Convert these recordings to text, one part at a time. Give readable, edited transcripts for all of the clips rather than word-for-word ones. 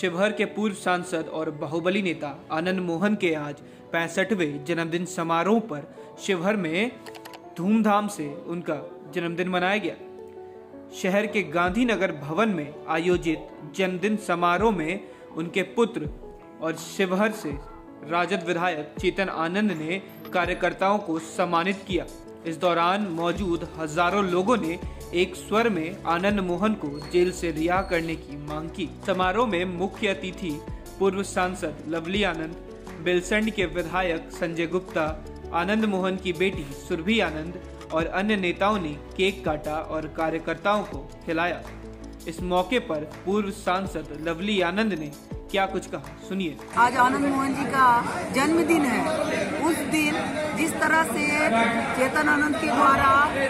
शिवहर के पूर्व सांसद और बाहुबली नेता आनंद मोहन के आज 65वें जन्मदिन समारोह पर शिवहर में धूमधाम से उनका जन्मदिन मनाया गया। शहर के गांधीनगर भवन में आयोजित जन्मदिन समारोह में उनके पुत्र और शिवहर से राजद विधायक चेतन आनंद ने कार्यकर्ताओं को सम्मानित किया। इस दौरान मौजूद हजारों लोगों ने एक स्वर में आनंद मोहन को जेल से रिहा करने की मांग की। समारोह में मुख्य अतिथि पूर्व सांसद लवली आनंद, बेलसंड के विधायक संजय गुप्ता, आनंद मोहन की बेटी सुरभि आनंद और अन्य नेताओं ने केक काटा और कार्यकर्ताओं को खिलाया। इस मौके पर पूर्व सांसद लवली आनंद ने क्या कुछ कहा, सुनिए। आज आनंद मोहन जी का जन्मदिन है। उस दिन जिस तरह से चेतन आनंद के द्वारा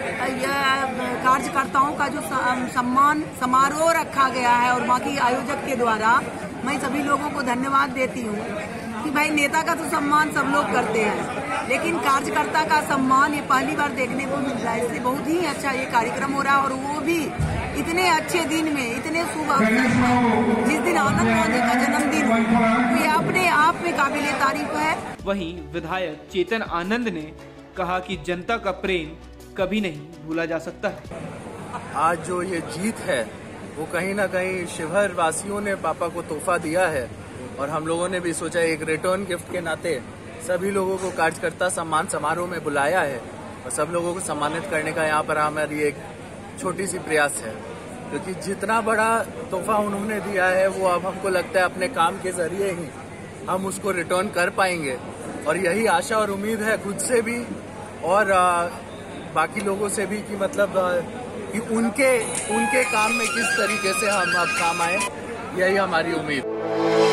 कार्यकर्ताओं का जो सम्मान समारोह रखा गया है और बाकी आयोजक के द्वारा, मैं सभी लोगों को धन्यवाद देती हूँ कि भाई नेता का तो सम्मान सब लोग करते हैं, लेकिन कार्यकर्ता का सम्मान ये पहली बार देखने को मिल रहा है। इसलिए बहुत ही अच्छा ये कार्यक्रम हो रहा है और वो भी इतने अच्छे दिन में, इतने शुभ अवसर में, जिस दिन आनंद मोहन जी का जन्मदिन, ये अपने आप में काबिले तारीफ है। वहीं विधायक चेतन आनंद ने कहा कि जनता का प्रेम कभी नहीं भूला जा सकता है। आज जो ये जीत है वो कहीं ना कहीं शिवहर वासियों ने पापा को तोहफा दिया है और हम लोगों ने भी सोचा एक रिटर्न गिफ्ट के नाते सभी लोगों को कार्यकर्ता सम्मान समारोह में बुलाया है और सब लोगों को सम्मानित करने का यहाँ पर हमारी एक छोटी सी प्रयास है, क्योंकि जितना बड़ा तोहफा उन्होंने दिया है वो अब हमको लगता है अपने काम के जरिए ही हम उसको रिटर्न कर पाएंगे और यही आशा और उम्मीद है खुद से भी और बाकी लोगों से भी कि मतलब कि उनके काम में किस तरीके से हम अब काम आए, यही हमारी उम्मीद।